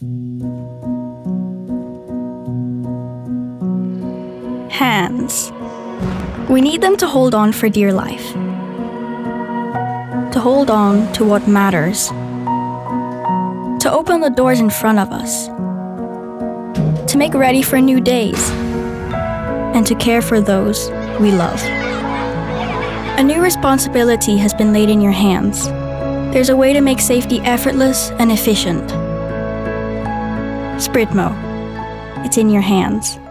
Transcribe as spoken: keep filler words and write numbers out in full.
Hands. We need them to hold on for dear life. To hold on to what matters. To open the doors in front of us. To make ready for new days. And to care for those we love. A new responsibility has been laid in your hands. There's a way to make safety effortless and efficient. Spritmo. It's in your hands.